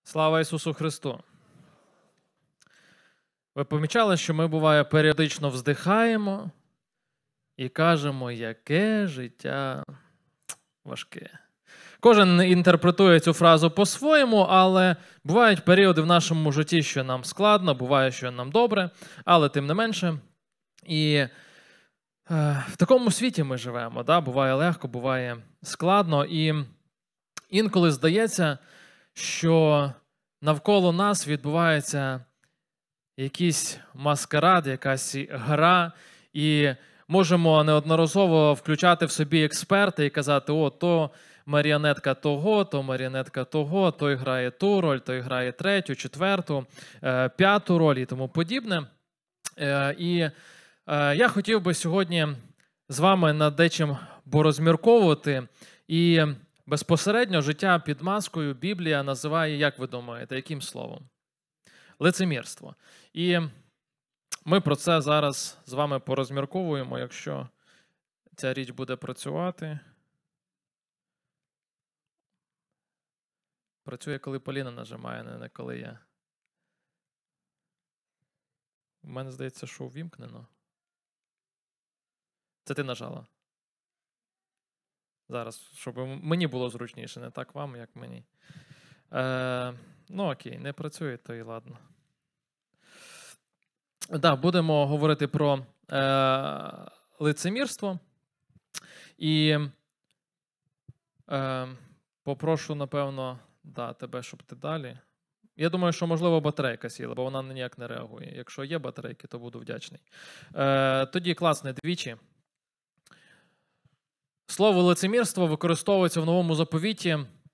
Слава Ісусу Христу! Ви помічали, що ми, буває, періодично вздихаємо і кажемо, яке життя важке. Кожен інтерпретує цю фразу по-своєму, але бувають періоди в нашому житті, що нам складно, буває, що нам добре, але тим не менше. І в такому світі ми живемо, да? Буває легко, буває складно. І інколи здається, що навколо нас відбувається якийсь маскарад, якась гра, і можемо неодноразово включати в собі експерта і казати, о, то маріонетка того, то маріонетка того, той грає ту роль, той грає третю, четверту, п'яту роль і тому подібне. І я хотів би сьогодні з вами над дечим порозмірковувати. І безпосередньо життя під маскою Біблія називає, як ви думаєте, яким словом? Лицемірство. І ми про це зараз з вами порозмірковуємо, якщо ця річ буде працювати. Працює, коли Поліна нажимає, не коли я. У мене здається, що увімкнено. Це ти нажала? Зараз, щоб мені було зручніше, не так вам, як мені. Ну окей, не працює, то і ладно. Да, будемо говорити про лицемірство. І попрошу, напевно, тебе, щоб ти далі. Я думаю, що, можливо, батарейка сіла, бо вона ніяк не реагує. Якщо є батарейки, то буду вдячний. Тоді класне двічі. Слово лицемірство використовується в Новому Заповіті.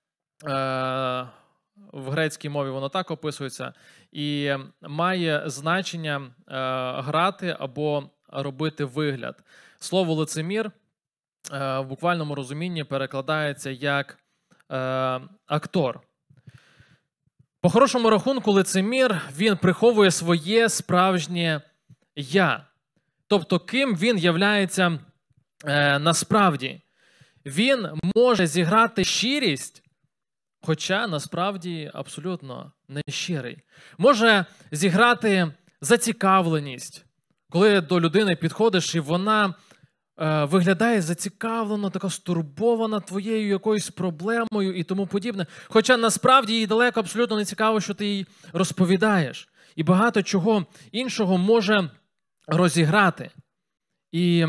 В грецькій мові воно так описується. І має значення грати або робити вигляд. Слово лицемір в буквальному розумінні перекладається як актор. По хорошому рахунку, лицемір, він приховує своє справжнє «я». Тобто, ким він являється насправді. Він може зіграти щирість, хоча насправді абсолютно не щирий. Може зіграти зацікавленість, коли до людини підходиш і вона виглядає зацікавлено, така стурбована твоєю якоюсь проблемою і тому подібне. Хоча насправді їй далеко абсолютно не цікаво, що ти їй розповідаєш. І багато чого іншого може розіграти. І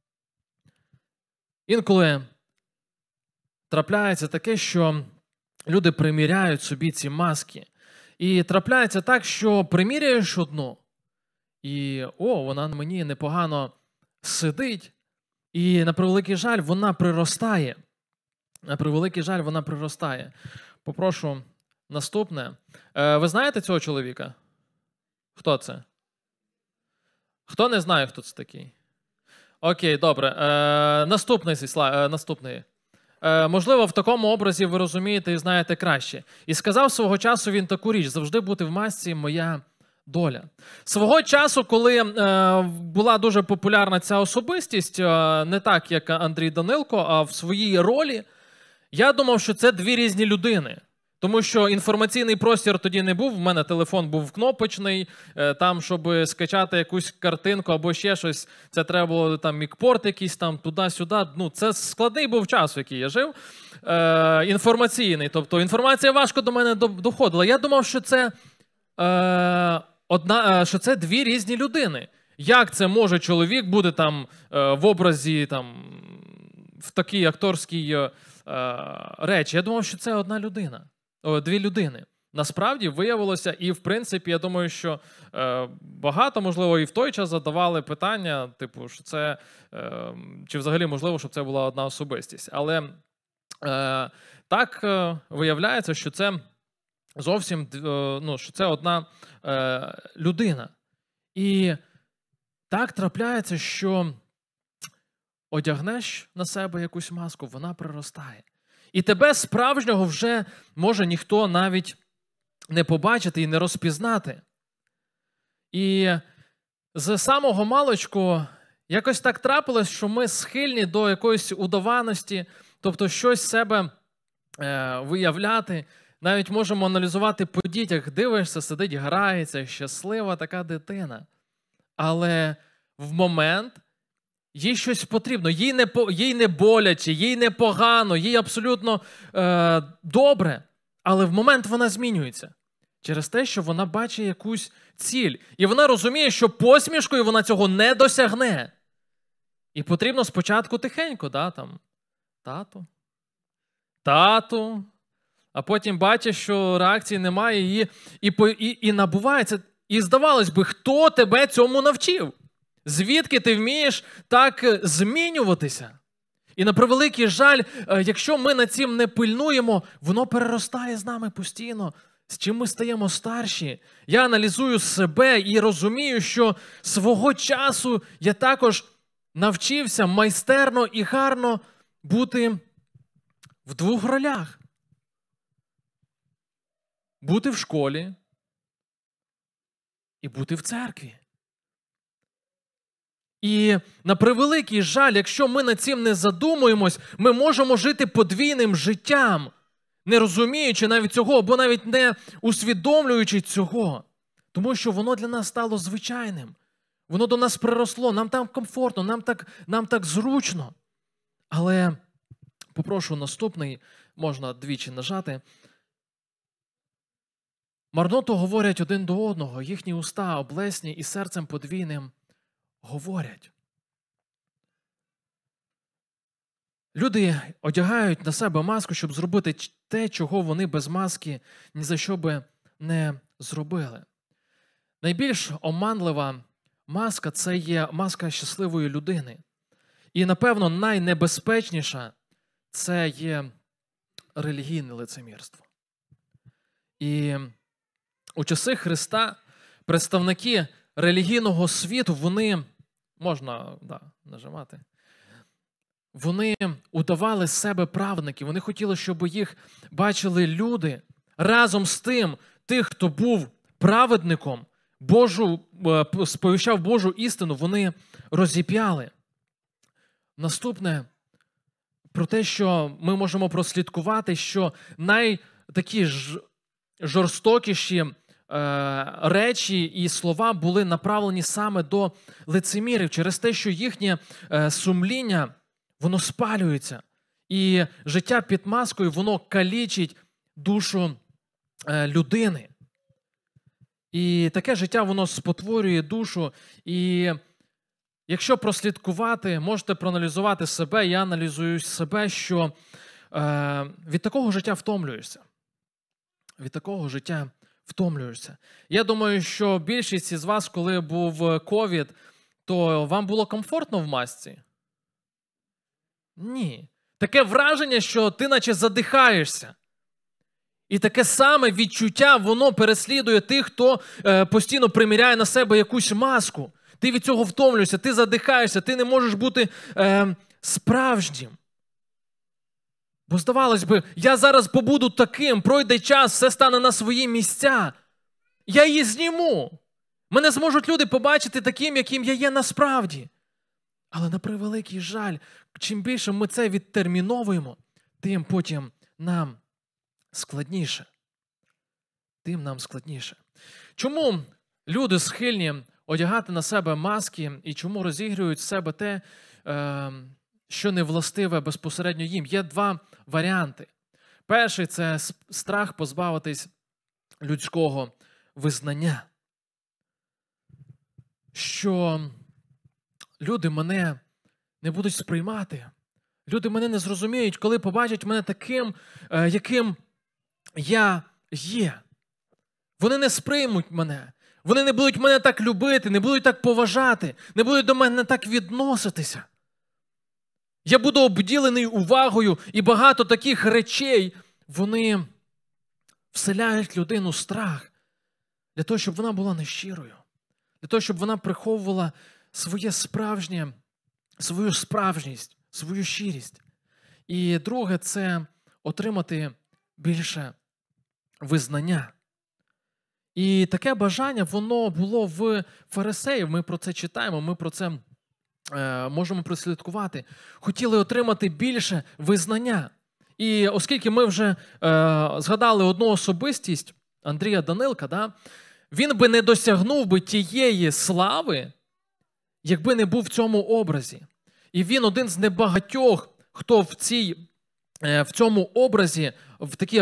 інколи трапляється таке, що люди приміряють собі ці маски. І трапляється так, що приміряєш одну, і вона на мені непогано сидить, і на превеликий жаль вона приростає. На превеликий жаль вона приростає. Попрошу наступне. Ви знаєте цього чоловіка? Хто це? Хто не знає, хто це такий? Окей, добре. Наступний. Можливо, в такому образі ви розумієте і знаєте краще. І сказав свого часу він таку річ: завжди бути в масці – моя доля. Свого часу, коли була дуже популярна ця особистість, не так, як Андрій Данилко, а в своїй ролі, я думав, що це дві різні людини. Тому що інформаційний простір тоді не був, в мене телефон був кнопочний, там, щоб скачати якусь картинку або ще щось, це треба було там мікпорт якийсь там туди-сюди. Ну, це складний був час, в який я жив, інформаційний. Тобто інформація важко до мене доходила. Я думав, що це, що це дві різні людини. Як це може чоловік бути там в образі, там, в такій акторській речі? Я думав, що це одна людина. Дві людини. Насправді виявилося, і в принципі, я думаю, що багато, можливо, і в той час задавали питання, типу, що це, чи взагалі можливо, щоб це була одна особистість. Але так виявляється, що це зовсім, що це одна людина. І так трапляється, що одягнеш на себе якусь маску, вона приростає. І тебе справжнього вже може ніхто навіть не побачити і не розпізнати. І з самого маличку якось так трапилось, що ми схильні до якоїсь удаваності, тобто щось себе виявляти, навіть можемо аналізувати по дітях. Дивишся, сидить, грається, щаслива така дитина. Але в момент їй щось потрібно, їй не боляче, їй не погано, їй абсолютно добре. Але в момент вона змінюється. Через те, що вона бачить якусь ціль. І вона розуміє, що посмішкою вона цього не досягне. І потрібно спочатку тихенько, тату. А потім бачить, що реакції немає, і набувається. І здавалось би, хто тебе цьому навчив? Звідки ти вмієш так змінюватися? І на превеликий жаль, якщо ми над цим не пильнуємо, воно переростає з нами постійно. З чим ми стаємо старші. Я аналізую себе і розумію, що свого часу я також навчився майстерно і гарно бути в двох ролях. Бути в школі і бути в церкві. І на превеликий жаль, якщо ми над цим не задумуємось, ми можемо жити подвійним життям, не розуміючи навіть цього, або навіть не усвідомлюючи цього. Тому що воно для нас стало звичайним. Воно до нас приросло, нам там комфортно, нам так зручно. Але, попрошу наступний, можна двічі нажати. Марноту говорять один до одного, їхні уста облесні і серцем подвійним говорять. Люди одягають на себе маску, щоб зробити те, чого вони без маски ні за що би не зробили. Найбільш оманлива маска – це є маска щасливої людини. І, напевно, найнебезпечніша – це є релігійне лицемірство. І у часи Христа представники релігійного світу, вони, можна нажимати, вони удавали з себе праведників, вони хотіли, щоб їх бачили люди. Разом з тим, тих, хто був праведником, сповіщав Божу істину, вони розіп'яли. Наступне, про те, що ми можемо прослідкувати, що найтакі жорстокіші речі і слова були направлені саме до лицемірів, через те, що їхнє сумління, воно спалюється. І життя під маскою, воно калічить душу людини. І таке життя, воно спотворює душу. І якщо прослідкувати, можете проаналізувати себе, я аналізую себе, що від такого життя втомлюєшся. Від такого життя втомлюєшся. Я думаю, що більшість із вас, коли був ковід, то вам було комфортно в масці? Ні. Таке враження, що ти наче задихаєшся. І таке саме відчуття, воно переслідує тих, хто постійно приміряє на себе якусь маску. Ти від цього втомлюєшся, ти задихаєшся, ти не можеш бути справжнім. Бо здавалось би, я зараз побуду таким, пройде час, все стане на свої місця. Я її зніму. Мене зможуть люди побачити таким, яким я є насправді. Але на превеликий жаль, чим більше ми це відтерміновуємо, тим потім нам складніше. Чому люди схильні одягати на себе маски і чому розігрують з себе те, що не властиве безпосередньо їм? Є два варіанти. Перший – це страх позбавитись людського визнання. Що люди мене не будуть сприймати. Люди мене не зрозуміють, коли побачать мене таким, яким я є. Вони не сприймуть мене. Вони не будуть мене так любити, не будуть так поважати, не будуть до мене так відноситися. Я буду обділений увагою, і багато таких речей, вони вселяють людину страх для того, щоб вона була нещирою, для того, щоб вона приховувала свою справжність, свою щирість. І друге – це отримати більше визнання. І таке бажання, воно було в фарисеїв, ми про це читаємо, ми про це можемо прослідкувати. Хотіли отримати більше визнання. І оскільки ми вже згадали одну особистість, Андрія Данилка, да, він би не досягнув би тієї слави, якби не був в цьому образі. І він один з небагатьох, хто в цьому образі, в такій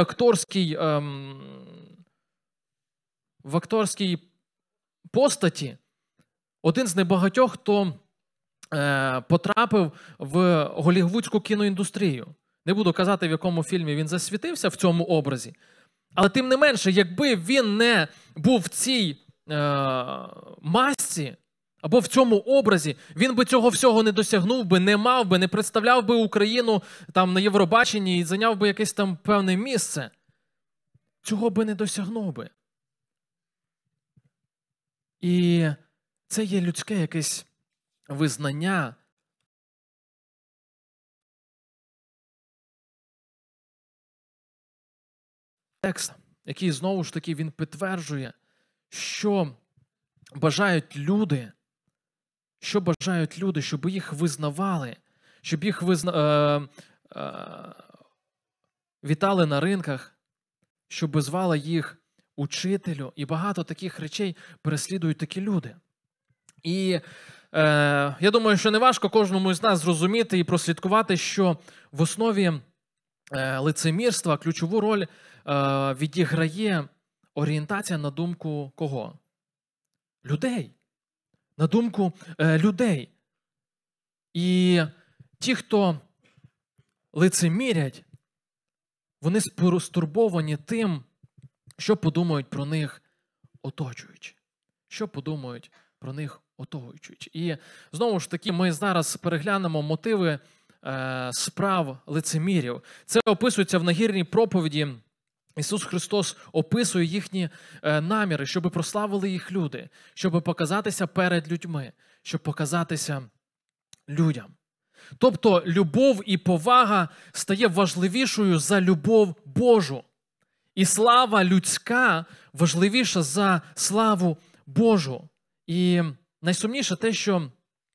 акторській постаті, один з небагатьох, хто потрапив в голлівудську кіноіндустрію. Не буду казати, в якому фільмі він засвітився в цьому образі, але тим не менше, якби він не був в цій масці, або в цьому образі, він би цього всього не досягнув би, не мав би, не представляв би Україну там на Євробаченні і зайняв би якесь там певне місце. Цього би не досягнув би. І це є людське якесь визнання. Текст, який знову ж таки він підтверджує, що бажають люди, щоб їх визнавали, щоб їх вітали на ринках, щоб звали їх учителю. І багато таких речей переслідують такі люди. І я думаю, що не важко кожному з нас зрозуміти і прослідкувати, що в основі лицемірства ключову роль відіграє орієнтація на думку кого? Людей. На думку людей. І ті, хто лицемірять, вони стурбовані тим, що подумають про них оточуючі. Що подумають про них оточуючі. І знову ж таки ми зараз переглянемо мотиви справ лицемірів. Це описується в нагірній проповіді. Ісус Христос описує їхні наміри, щоб прославили їх люди, щоб показатися перед людьми, щоб показатися людям. Тобто любов і повага стає важливішою за любов Божу. І слава людська важливіша за славу Божу. І найсумніше те, що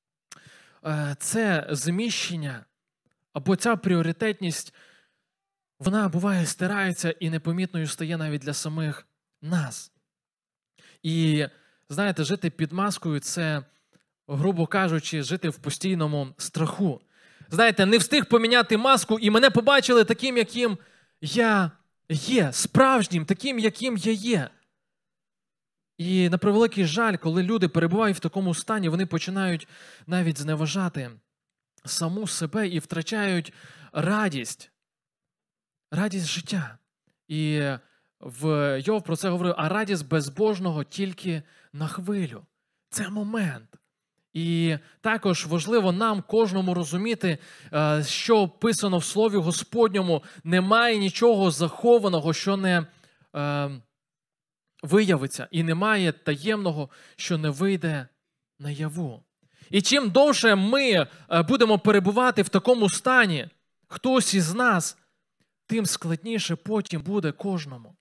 це зміщення або ця пріоритетність, вона буває стирається і непомітною стає навіть для самих нас. І, знаєте, жити під маскою – це, грубо кажучи, жити в постійному страху. Знаєте, не встиг поміняти маску, і мене побачили таким, яким я є, справжнім, таким, яким я є. І на превеликий жаль, коли люди перебувають в такому стані, вони починають навіть зневажати саму себе і втрачають радість життя. І Йов про це говорив, а радість безбожного тільки на хвилю. Це момент. І також важливо нам кожному розуміти, що описано в Слові Господньому, немає нічого захованого, що не виявиться, і немає таємного, що не вийде наяву. І чим довше ми будемо перебувати в такому стані, хтось із нас, тим складніше потім буде кожному.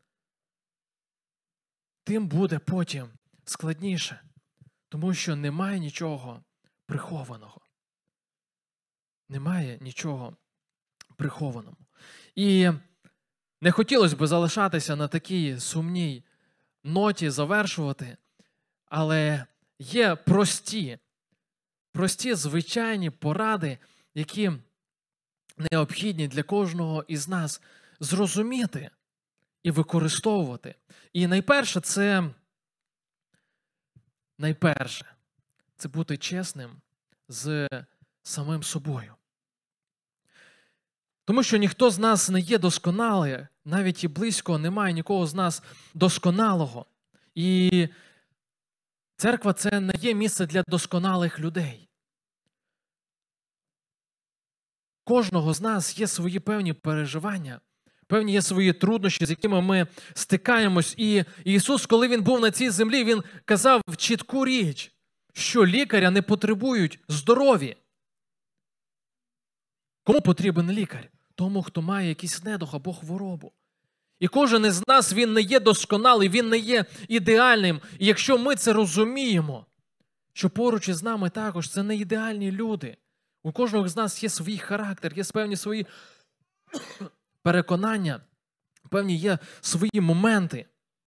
Тим буде потім складніше, тому що немає нічого прихованого. Немає нічого прихованого. І не хотілося б залишатися на такій сумній ноті, завершувати, але є прості, звичайні поради, які необхідні для кожного із нас зрозуміти і використовувати. І найперше це бути чесним з самим собою. Тому що ніхто з нас не є досконалий, навіть і близько немає нікого з нас досконалого. І церква – це не є місце для досконалих людей. Кожного з нас є свої певні переживання, певні є свої труднощі, з якими ми стикаємось. І Ісус, коли Він був на цій землі, Він казав чітку річ, що лікаря не потребують здорові. Кому потрібен лікар? Тому, хто має якийсь недух або хворобу. І кожен із нас, він не є досконалий, він не є ідеальним. І якщо ми це розуміємо, що поруч із нами також це не ідеальні люди. У кожного з нас є свій характер, є певні свої переконання, певні є свої моменти.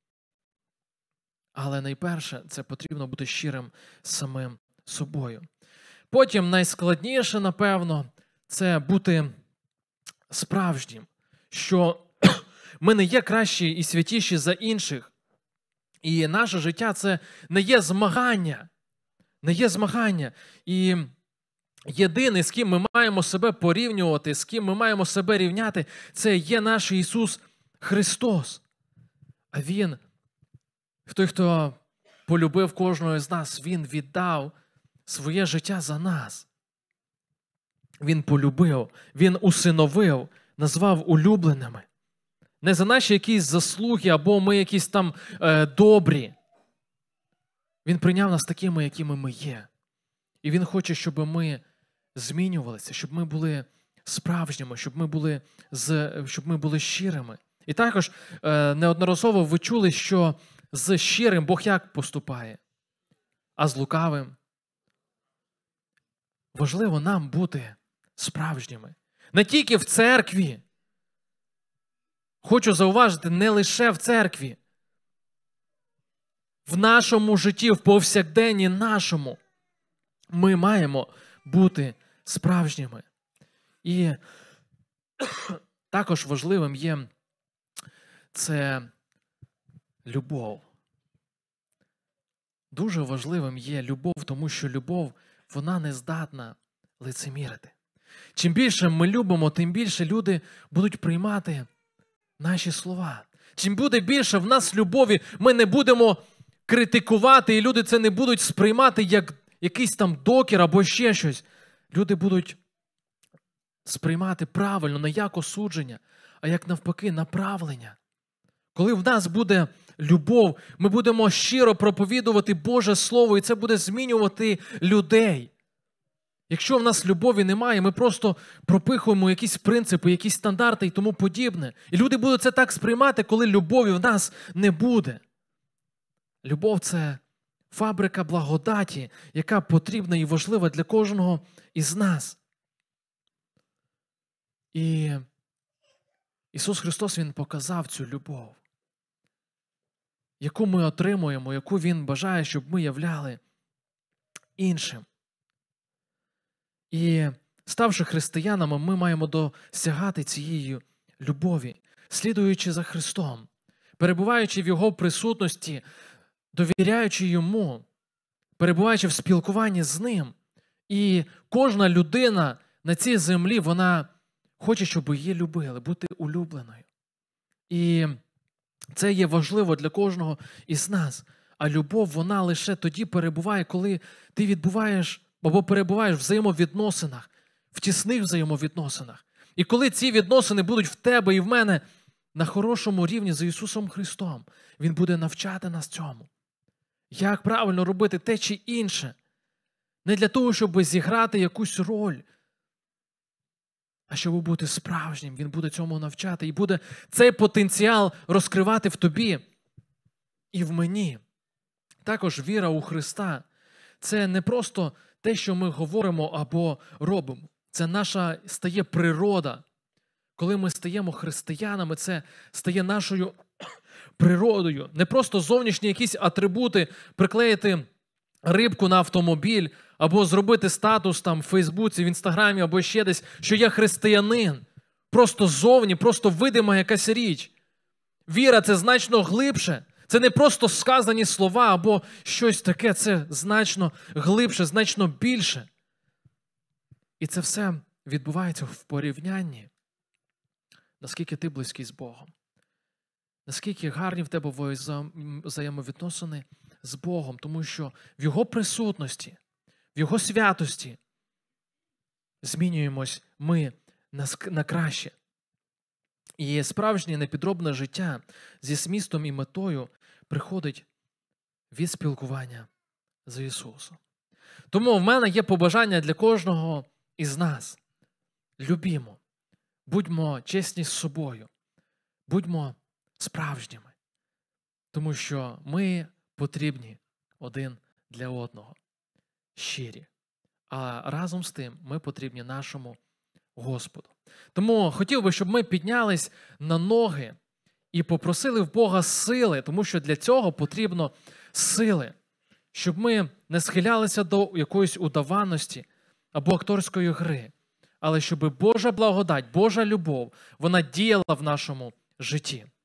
Але найперше, це потрібно бути щирим з самим собою. Потім найскладніше, напевно, це бути справжнім, що ми не є кращі і святіші за інших. І наше життя – це не є змагання. Не є змагання. І єдиний, з ким ми маємо себе порівнювати, з ким ми маємо себе рівняти, це є наш Ісус Христос. А Він, той, хто полюбив кожного з нас, Він віддав своє життя за нас. Він полюбив, Він усиновив, назвав улюбленими. Не за наші якісь заслуги, або ми якісь там добрі. Він прийняв нас такими, якими ми є. І Він хоче, щоб ми змінювалися, щоб ми були справжніми, щоб ми були щирими. І також неодноразово ви чули, що з щирим Бог як поступає, а з лукавим. Важливо нам бути справжніми. Не тільки в церкві. Хочу зауважити, не лише в церкві. В нашому житті, в повсякденні нашому, ми маємо бути справжніми. І також важливим є це любов. Дуже важливим є любов, тому що любов, вона не здатна лицемірити. Чим більше ми любимо, тим більше люди будуть приймати наші слова. Чим буде більше в нас любові, ми не будемо критикувати, і люди це не будуть сприймати як якийсь там докір або ще щось. Люди будуть сприймати правильно, не як осудження, а як навпаки направлення. Коли в нас буде любов, ми будемо щиро проповідувати Боже Слово, і це буде змінювати людей. Якщо в нас любові немає, ми просто пропихуємо якісь принципи, якісь стандарти і тому подібне. І люди будуть це так сприймати, коли любові в нас не буде. Любов – це фабрика благодаті, яка потрібна і важлива для кожного із нас. І Ісус Христос, Він показав цю любов, яку ми отримуємо, яку Він бажає, щоб ми являли іншим. І ставши християнами, ми маємо досягати цієї любові, слідуючи за Христом, перебуваючи в Його присутності, довіряючи Йому, перебуваючи в спілкуванні з Ним. І кожна людина на цій землі, вона хоче, щоб її любили, бути улюбленою. І це є важливо для кожного із нас. А любов, вона лише тоді перебуває, коли ти відбуваєш або перебуваєш в взаємовідносинах, в тісних взаємовідносинах. І коли ці відносини будуть в тебе і в мене на хорошому рівні з Ісусом Христом, Він буде навчати нас цьому. Як правильно робити те чи інше. Не для того, щоб зіграти якусь роль, а щоб бути справжнім. Він буде цьому навчати і буде цей потенціал розкривати в тобі і в мені. Також віра у Христа – це не просто те, що ми говоримо або робимо. Це наша стає природа. Коли ми стаємо християнами, це стає нашою природою. Не просто зовнішні якісь атрибути, приклеїти рибку на автомобіль, або зробити статус там в Фейсбуці, в Інстаграмі, або ще десь, що я християнин. Просто зовні, просто видима якась річ. Віра – це значно глибше. Це не просто сказані слова або щось таке, це значно глибше, значно більше. І це все відбувається в порівнянні, наскільки ти близький з Богом. Наскільки гарні в тебе взаємовідносини з Богом, тому що в Його присутності, в Його святості змінюємось ми на краще. І справжнє непідробне життя зі змістом і метою приходить від спілкування з Ісусом. Тому в мене є побажання для кожного із нас. Любімо, будьмо чесні з собою, будьмо справжніми, тому що ми потрібні один для одного, щирі. А разом з тим ми потрібні нашому Господу. Тому хотів би, щоб ми піднялись на ноги і попросили в Бога сили, тому що для цього потрібно сили, щоб ми не схилялися до якоїсь удаваності або акторської гри, але щоб Божа благодать, Божа любов, вона діяла в нашому житті.